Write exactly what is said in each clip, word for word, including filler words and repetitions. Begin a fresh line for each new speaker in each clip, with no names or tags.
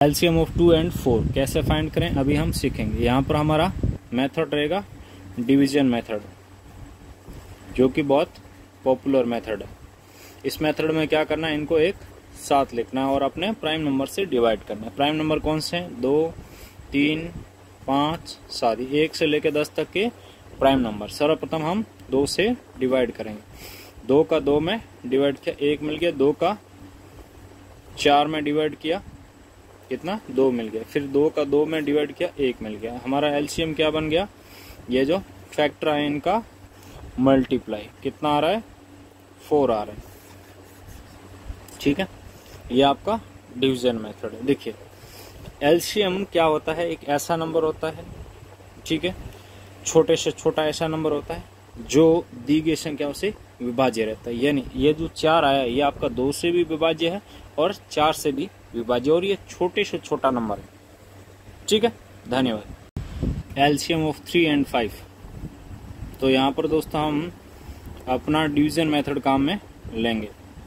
LCM of two and four कैसे find करें अभी हम सीखेंगे। यहाँ पर हमारा मेथड रहेगा डिवीजन मेथड, जो कि बहुत पॉपुलर मेथड है। इस मेथड में क्या करना है, इनको एक साथ लिखना है और अपने प्राइम नंबर से डिवाइड करना है। प्राइम नंबर कौन से हैं, दो, तीन, पाँच, सात, एक से लेकर दस तक के प्राइम नंबर। सर्वप्रथम हम दो से डिवाइड करेंगे। दो का दो में डिवाइड किया, एक मिल गया। दो का चार में डिवाइड किया, कितना, दो मिल गया। फिर दो का दो में डिवाइड किया, एक मिल गया। हमारा एलसीएम क्या बन गया, ये जो फैक्टर है इनका मल्टीप्लाई कितना आ रहा है, फोर आ रहा है। ठीक है, ये आपका डिवीजन मेथड है। देखिए एलसीएम क्या होता है, एक ऐसा नंबर होता है, ठीक है, छोटे से छोटा ऐसा नंबर होता है जो दी गई संख्याओं से विभाज्य रहता है। यानी ये जो चार आया ये आपका दो से भी विभाज्य है और चार से भी विभाज्य, और ये छोटे से छोटा नंबर है। ठीक है, धन्यवाद। LCM of three and five, तो यहाँ पर दोस्तों हम अपना डिवीजन मेथड काम में लेंगे।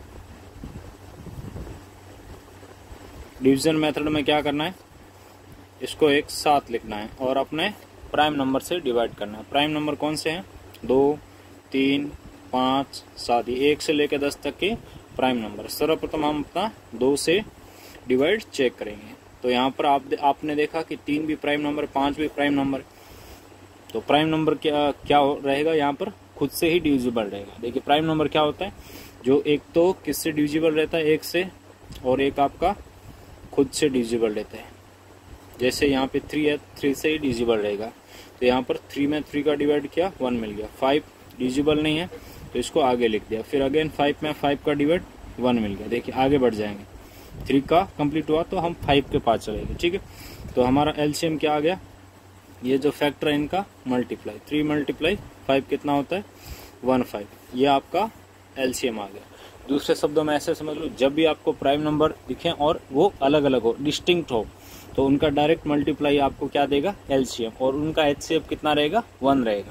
डिवीजन मेथड में क्या करना है, इसको एक साथ लिखना है और अपने प्राइम नंबर से डिवाइड करना है। प्राइम नंबर कौन से हैं, दो, तीन, पाँच, सात, एक से लेकर दस तक के प्राइम नंबर। सर्वप्रथम हम अपना दो से डिवाइड चेक करेंगे। तो यहाँ पर आप आपने देखा कि तीन भी प्राइम नंबर, पाँच भी प्राइम नंबर। तो प्राइम नंबर क्या क्या रहेगा, यहाँ पर खुद से ही डिविजिबल रहेगा। देखिए प्राइम नंबर क्या होता है, जो एक तो किससे डिविजिबल रहता है, एक से, और एक आपका खुद से डिविजिबल रहता है। जैसे यहाँ पे थ्री है, थ्री से ही डिविजिबल रहेगा। तो यहाँ पर थ्री में थ्री का डिवाइड किया, वन मिल गया। फाइव डिविजिबल नहीं है तो इसको आगे लिख दिया। फिर अगेन फाइव में फाइव का डिवाइड, वन मिल गया। देखिए आगे बढ़ जाएंगे, थ्री का कंप्लीट हुआ तो हम फाइव के पास चलेंगे। ठीक है, तो हमारा एलसीएम क्या आ गया, ये जो फैक्टर है इनका मल्टीप्लाई, थ्री मल्टीप्लाई फाइव कितना होता है, वन फाइव। ये आपका एलसीएम आ गया। दूसरे शब्दों में ऐसे समझ लो, जब भी आपको प्राइम नंबर दिखे और वो अलग अलग हो, डिस्टिंक्ट हो, तो उनका डायरेक्ट मल्टीप्लाई आपको क्या देगा, एलसीएम, और उनका एचसीएफ कितना रहेगा, वन रहेगा।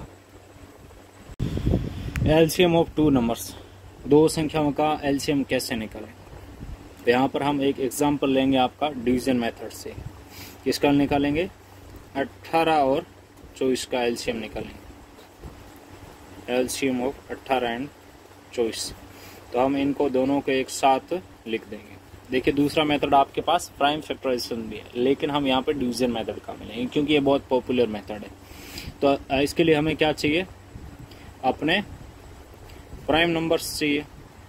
एलसीएम ऑफ टू नंबर्स, दो संख्याओं का एलसीएम कैसे निकालें। तो यहाँ पर हम एक एग्जांपल लेंगे आपका डिवीजन मेथड से। किसका निकालेंगे, अठारह और चौबीस का एलसीएम निकालेंगे। एलसीएम ऑफ अठारह एंड चौबीस, तो हम इनको दोनों को एक साथ लिख देंगे। देखिए दूसरा मेथड आपके पास प्राइम फैक्टराइजेशन भी है, लेकिन हम यहाँ पे डिवीजन मेथड का मिलेंगे क्योंकि ये बहुत पॉपुलर मेथड है। तो इसके लिए हमें क्या चाहिए, अपने प्राइम नंबर्स चाहिए।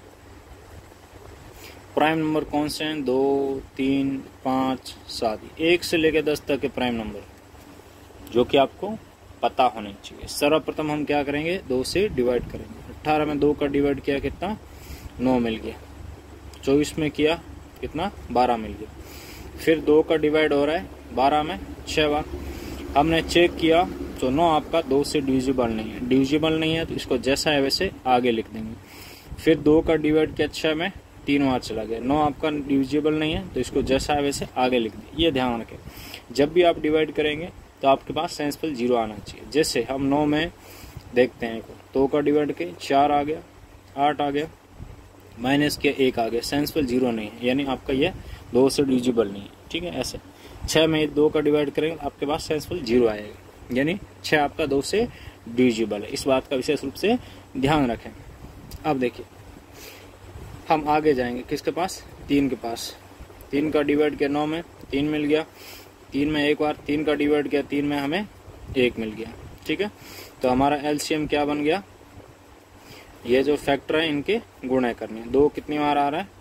प्राइम नंबर कौन से हैं, दो, तीन, पाँच, सात, एक से लेकर दस तक के प्राइम नंबर जो कि आपको पता होने चाहिए। सर्वप्रथम हम क्या करेंगे, दो से डिवाइड करेंगे। अठारह में दो का डिवाइड किया कितना, नौ मिल गया। चौबीस में किया कितना, बारह मिल गया। फिर दो का डिवाइड हो रहा है बारह में छह बार। हमने चेक किया तो नौ आपका दो से डिविजिबल नहीं है। डिविजिबल नहीं है तो इसको जैसा है वैसे आगे लिख देंगे। फिर दो का डिवाइड किया छह में, तीन बार चला गया। नौ आपका डिविजिबल नहीं है तो इसको जैसा है वैसे आगे लिख दें। ये ध्यान रखें, जब भी आप डिवाइड करेंगे तो आपके पास सेंसफुल जीरो आना चाहिए। जैसे हम नौ में देखते हैं, दो का डिवाइड के चार आ गया, आठ आ गया, माइनस के एक आ गया, सेंसफुल जीरो नहीं है, यानी आपका ये दो से डिविजिबल नहीं है। ठीक है, ऐसे छः में दो का डिवाइड करेंगे आपके पास सेंसफुल जीरो आएगा, यानी छः आपका दो से डिविजिबल है। इस बात का विशेष रूप से ध्यान रखें। अब देखिए हम आगे जाएंगे, किसके पास, तीन के पास। तीन का डिवाइड किया नौ में, तीन मिल गया। तीन में एक बार तीन का डिवाइड किया, तीन में हमें एक मिल गया। ठीक है, तो हमारा एलसीएम क्या बन गया, ये जो फैक्टर है इनके गुणा करने। दो कितनी बार आ रहा है,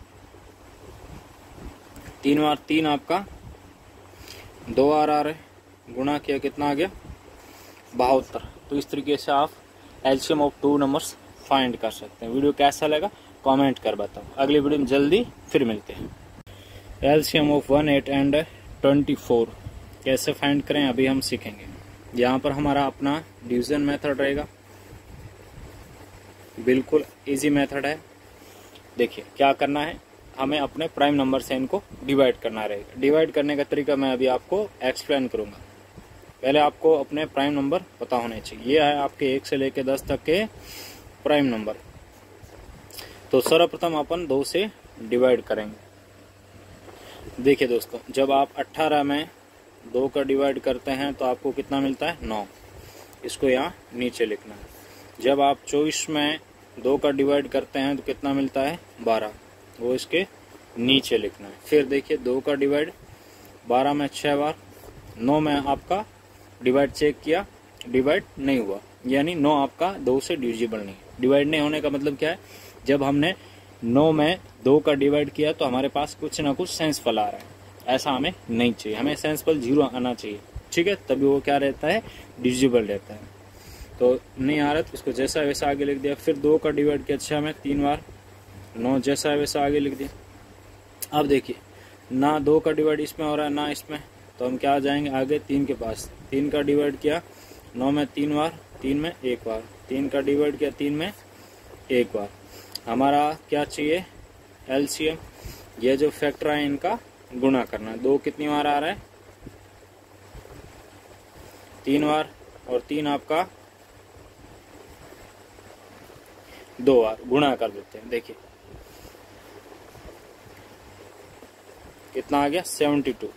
तीन बार, तीन आपका दो बार आ रहा है, गुणा किया कितना आ गया, बहत्तर। तो इस तरीके से आप LCM of two numbers find कर सकते हैं। वीडियो कैसा लगा कमेंट कर बताओ। अगली वीडियो में जल्दी फिर मिलते हैं। LCM of one, eight and twenty four कैसे फाइंड करें अभी हम सीखेंगे। यहाँ पर हमारा अपना डिवीजन मेथड रहेगा, बिल्कुल इजी मेथड है। देखिए क्या करना है, हमें अपने प्राइम नंबर से इनको डिवाइड करना रहेगा। डिवाइड करने का तरीका मैं अभी आपको एक्सप्लेन करूंगा। पहले आपको अपने प्राइम नंबर पता होने चाहिए। ये है आपके एक से लेकर दस तक के प्राइम नंबर। तो सर्वप्रथम अपन दो से डिवाइड करेंगे। देखिए दोस्तों, जब आप अट्ठारह में दो का डिवाइड करते हैं तो आपको कितना मिलता है? नौ। इसको यहाँ नीचे लिखना है। जब आप चौबीस में दो का डिवाइड करते हैं तो कितना मिलता है? बारह। वो इसके नीचे लिखना है। फिर देखिए दो का डिवाइड बारह में छह बार, नौ में आपका डिवाइड चेक किया, डिवाइड नहीं हुआ, यानी नौ आपका दो से डिविजिबल नहीं। डिवाइड नहीं होने का मतलब क्या है? जब हमने नौ में दो का डिवाइड किया तो हमारे पास कुछ ना कुछ सेंसफल आ रहा है। ऐसा हमें नहीं चाहिए, हमें सेंसफल जीरो आना चाहिए, ठीक है? तभी वो क्या रहता है? डिविजिबल रहता है। तो नहीं आ रहा तो इसको जैसा वैसा आगे लिख दिया। फिर दो का डिवाइड किया छह में तीन बार, नौ जैसा वैसा आगे लिख दिया। अब देखिए ना दो का डिवाइड इसमें हो रहा है ना इसमें, तो हम क्या आ जाएंगे आगे? तीन के पास। तीन का डिवाइड किया नौ में तीन बार, तीन में एक बार। तीन का डिवाइड किया तीन में एक बार। हमारा क्या चाहिए? एलसीएम। ये जो फैक्टर है इनका गुणा करना है। दो कितनी बार आ रहा है? तीन बार, और तीन आपका दो बार। गुणा कर देते हैं। देखिए कितना आ गया? Seventy two.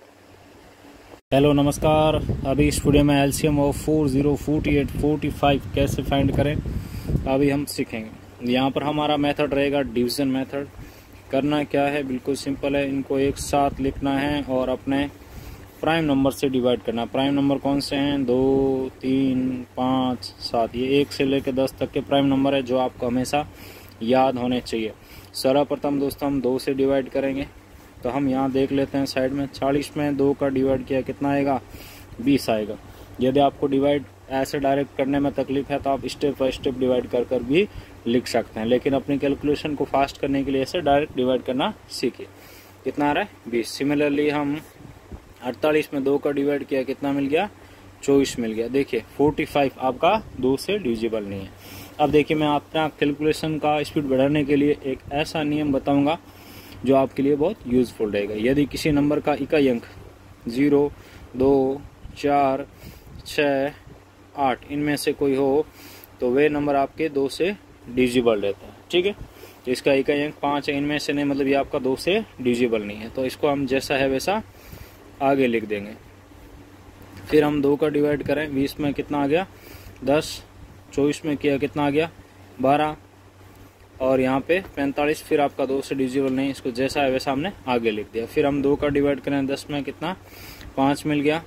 हेलो नमस्कार। अभी इस वीडियो में LCM of four zero forty eight forty five कैसे फाइंड करें अभी हम सीखेंगे। यहाँ पर हमारा मेथड रहेगा डिवीजन मेथड। करना क्या है? बिल्कुल सिंपल है। इनको एक साथ लिखना है और अपने प्राइम नंबर से डिवाइड करना। प्राइम नंबर कौन से हैं? दो, तीन, पाँच, सात। ये एक से लेकर दस तक के प्राइम नंबर है जो आपको हमेशा याद होने चाहिए। सर्वप्रथम दोस्तों हम दो से डिवाइड करेंगे, तो हम यहाँ देख लेते हैं साइड में। चालीस में दो का डिवाइड किया कितना आएगा? बीस आएगा। यदि आपको डिवाइड ऐसे डायरेक्ट करने में तकलीफ है तो आप स्टेप बाय स्टेप डिवाइड कर कर भी लिख सकते हैं, लेकिन अपनी कैलकुलेशन को फास्ट करने के लिए ऐसे डायरेक्ट डिवाइड करना सीखिए। कितना आ रहा है? बीस। सिमिलरली हम अड़तालीस में दो का डिवाइड किया कितना मिल गया? चौबीस मिल गया। देखिए पैंतालीस आपका दो से डिविजिबल नहीं है। अब देखिए मैं अपना कैलकुलेशन का स्पीड बढ़ाने के लिए एक ऐसा नियम बताऊंगा जो आपके लिए बहुत यूजफुल रहेगा। यदि किसी नंबर का इकाई अंक जीरो, दो, चार, छः, आठ इनमें से कोई हो तो वे नंबर आपके दो से डिविजिबल रहता है, ठीक है? तो इसका इकाई अंक पाँच है, इनमें से नहीं, मतलब ये आपका दो से डिविजिबल नहीं है। तो इसको हम जैसा है वैसा आगे लिख देंगे। फिर हम दो का डिवाइड करें, बीस में कितना आ गया? दस। चौबीस में किया कितना आ गया? बारह। और यहाँ पे पैंतालीस फिर आपका दो से डिविजिबल नहीं, इसको जैसा है वैसा हमने आगे लिख दिया। फिर हम दो का डिवाइड करें, दस में कितना? पाँच मिल गया,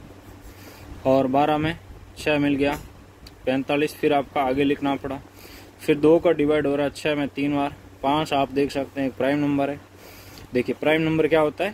और बारह में छः मिल गया। पैंतालीस फिर आपका आगे लिखना पड़ा। फिर दो का डिवाइड हो रहा है छः में तीन बार। पाँच आप देख सकते हैं एक प्राइम नंबर है। देखिए प्राइम नंबर क्या होता है?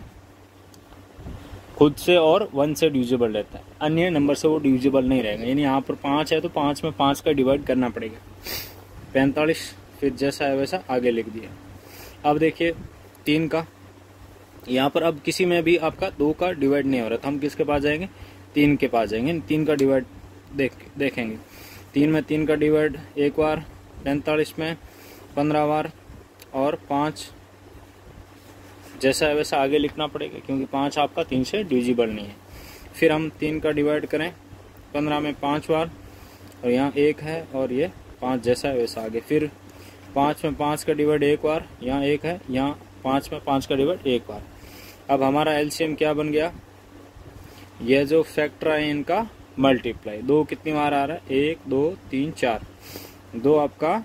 खुद से और वन से डिविजिबल रहता है, अन्य नंबर से वो डिविजिबल नहीं रहेगा। यानी यहाँ पर पाँच है तो पाँच में पाँच का डिवाइड करना पड़ेगा। पैंतालीस फिर जैसा है वैसा आगे लिख दिया। अब देखिए तीन का, यहाँ पर अब किसी में भी आपका दो का डिवाइड नहीं हो रहा, तो हम किसके पास जाएंगे? तीन के पास जाएंगे। तीन का डिवाइड देख देखेंगे। तीन में तीन का डिवाइड एक बार, पैंतालीस में पंद्रह बार, और पाँच जैसा है वैसा आगे लिखना पड़ेगा क्योंकि पाँच आपका तीन से डिविजिबल नहीं है। फिर हम तीन का डिवाइड करें पंद्रह में पाँच बार, और यहाँ एक है और ये पाँच जैसा है वैसा आगे। फिर पाँच में पाँच का डिवाइड एक बार, यहाँ एक है, यहाँ पाँच में पाँच का डिवाइड एक बार। अब हमारा एलसीएम क्या बन गया? ये जो फैक्टर है इनका मल्टीप्लाई। दो कितनी बार आ रहा है? एक, दो, तीन, चार। दो आपका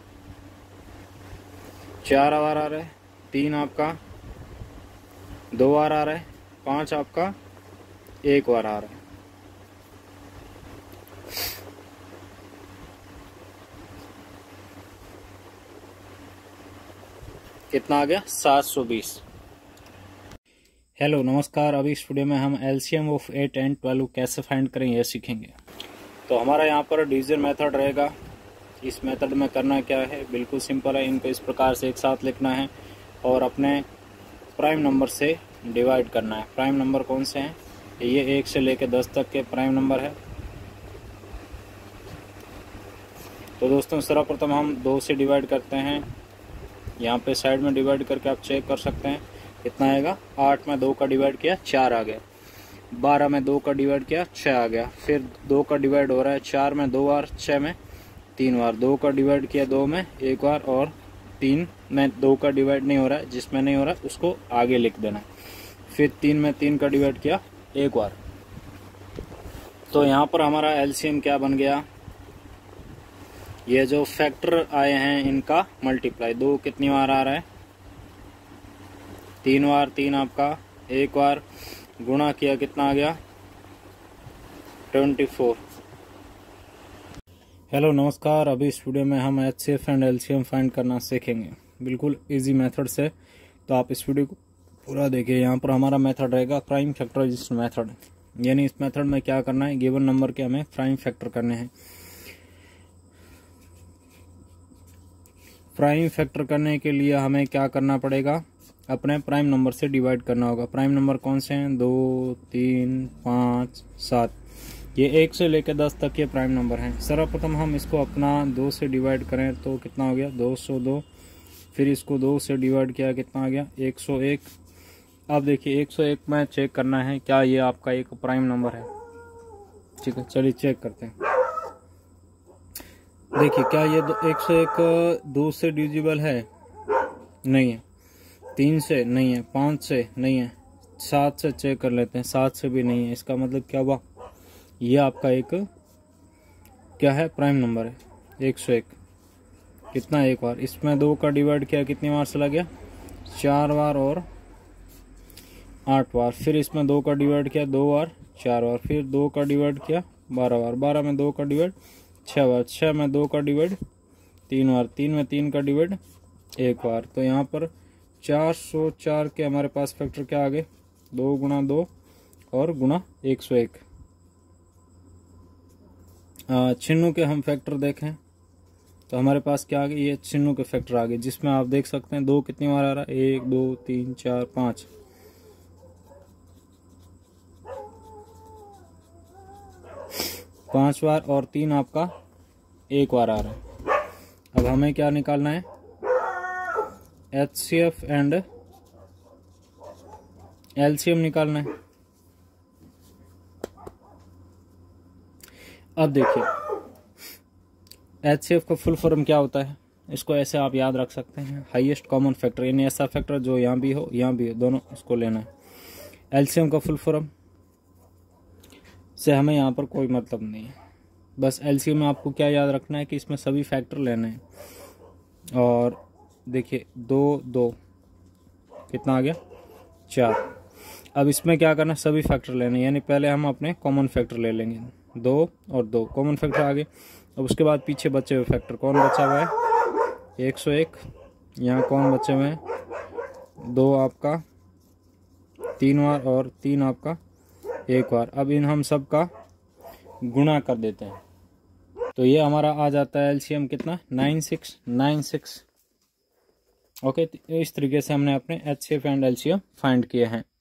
चार बार आ रहा है, तीन आपका दो बार आ रहा है, पाँच आपका एक बार आ रहा है। कितना आ गया? सात सौ बीस। हेलो नमस्कार। अभी इस वीडियो में हम LCM of eight and twelve कैसे फाइंड करें यह सीखेंगे। तो हमारा यहाँ पर डिवीजन मेथड रहेगा। इस मेथड में करना क्या है? बिल्कुल सिंपल है। इनको इस प्रकार से एक साथ लिखना है और अपने प्राइम नंबर से डिवाइड करना है। प्राइम नंबर कौन से हैं? ये एक से लेकर दस तक के प्राइम नंबर है। तो दोस्तों सर्वप्रथम हम दो से डिवाइड करते हैं। यहाँ पे साइड में डिवाइड करके आप चेक कर सकते हैं कितना आएगा। आठ में दो का डिवाइड किया चार आ गया। बारह में दो का डिवाइड किया छः आ गया। फिर दो का डिवाइड हो रहा है चार में दो बार, छः में तीन बार। दो का डिवाइड किया दो में एक बार, और तीन में दो का डिवाइड नहीं हो रहा है, जिसमें नहीं हो रहा है उसको आगे लिख देना। फिर तीन में तीन का डिवाइड किया एक बार। तो यहाँ पर हमारा एलसीएम क्या बन गया, ये जो फैक्टर आए हैं इनका मल्टीप्लाई। दो कितनी बार आ रहा है, तीन बार, तीन आपका एक बार, गुणा किया कितना आ गया ट्वेंटी फोर। हेलो नमस्कार, अभी इस वीडियो में हम एचसीएफ एंड एलसीएम फाइंड करना सीखेंगे बिल्कुल इजी मेथड से। तो आप इस वीडियो को पूरा देखिए। यहाँ पर हमारा मेथड रहेगा प्राइम फैक्टराइजेशन मेथड, यानी इस मेथड में क्या करना है, गिवन नंबर के हमें प्राइम फैक्टर करने हैं। प्राइम फैक्टर करने के लिए हमें क्या करना पड़ेगा, अपने प्राइम नंबर से डिवाइड करना होगा। प्राइम नंबर कौन से हैं, दो, तीन, पाँच, सात, ये एक से लेकर दस तक के प्राइम नंबर हैं। सर्वप्रथम हम इसको अपना दो से डिवाइड करें तो कितना हो गया दो सौ दो, फिर इसको दो से डिवाइड किया कितना आ गया एक सौ एक। अब देखिए एक सौ एक में चेक करना है क्या ये आपका एक प्राइम नंबर है। ठीक है, चलिए चेक करते हैं। देखिए क्या ये एक सौ एक दो से डिविजिबल है, नहीं है। तीन से नहीं है, पाँच से नहीं है, सात से चेक कर लेते हैं, सात से भी नहीं है। इसका मतलब क्या हुआ, ये आपका एक क्या है प्राइम नंबर है एक सौ एक। कितना एक बार, इसमें दो का डिवाइड किया कितनी बार चला गया चार बार और आठ बार। फिर इसमें दो का डिवाइड किया दो बार चार बार, फिर दो का डिवाइड किया बारह बार, बारह में दो का डिवाइड छः बार, छः में दो का डिवाइड तीन बार, तीन में तीन का डिवाइड एक बार। तो यहाँ पर चार सौ चार के हमारे पास फैक्टर क्या आ गए, दो गुना दो और गुना एक सौ एक। छिन्नू के हम फैक्टर देखें तो हमारे पास क्या आ गए, ये छिन्नू के फैक्टर आ गए, जिसमें आप देख सकते हैं दो कितनी बार आ रहा है, एक दो तीन चार पाँच। पांच बार और तीन आपका एक बार आ रहा है। अब हमें क्या निकालना है, एचसीएफ एंड एलसीएम निकालना है। अब देखिए एचसीएफ का फुल फॉर्म क्या होता है, इसको ऐसे आप याद रख सकते हैं, हाईएस्ट कॉमन फैक्टर, यानी ऐसा फैक्टर जो यहाँ भी हो यहाँ भी हो, दोनों इसको लेना है। एलसीएम का फुल फॉर्म से हमें यहाँ पर कोई मतलब नहीं है, बस एलसीएम में आपको क्या याद रखना है कि इसमें सभी फैक्टर लेने हैं। और देखिए दो दो कितना आ गया चार। अब इसमें क्या करना है, सभी फैक्टर लेने, यानी पहले हम अपने कॉमन फैक्टर ले लेंगे, दो और दो कॉमन फैक्टर आ गए। अब उसके बाद पीछे बचे हुए फैक्टर, कौन बचा हुआ है एक सौ एक, यहाँ कौन बचे हुए हैं दो आपका तीन बार और तीन आपका एक बार। अब इन हम सब का गुणा कर देते हैं तो ये हमारा आ जाता है एलसीएम कितना nine six nine six. Okay, इस तरीके से हमने अपने एचसीएफ एंड एलसीएम फाइंड किए हैं।